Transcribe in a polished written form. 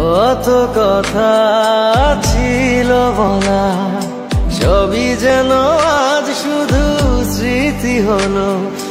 কত কথা ছিল বলা, সবই যেন আজ শুধু স্মৃতি হলো।